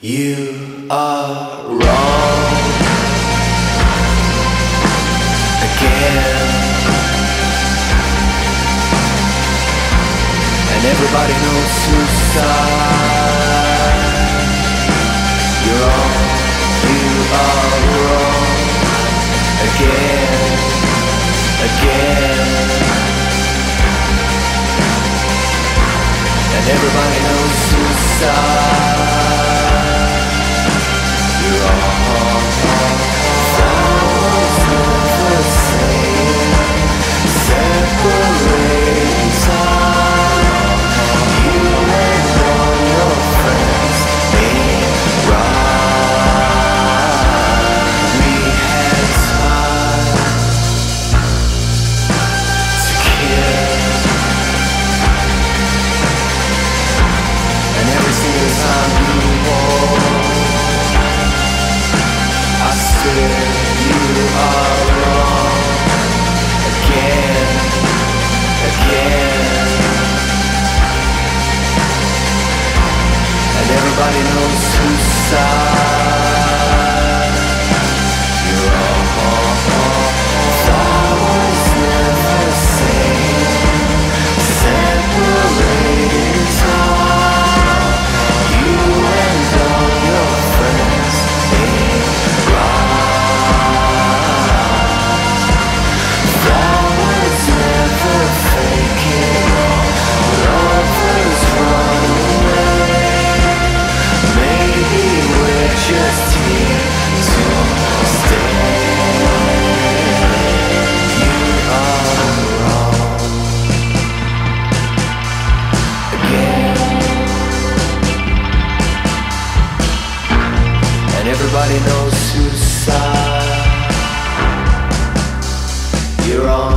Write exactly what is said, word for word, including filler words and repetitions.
You are wrong again, and everybody knows suicide. You're wrong, you are wrong again, again, and everybody knows suicide. You're all flowers never same, separating time. You and all your friends ain't right. We had time to kill, and every single time you walk, you are wrong again, again, and everybody knows suicide. You're all flowers never same, separating time. You and all your friends ain't right. Just here to stay. You are wrong again, and everybody knows suicide. You're on.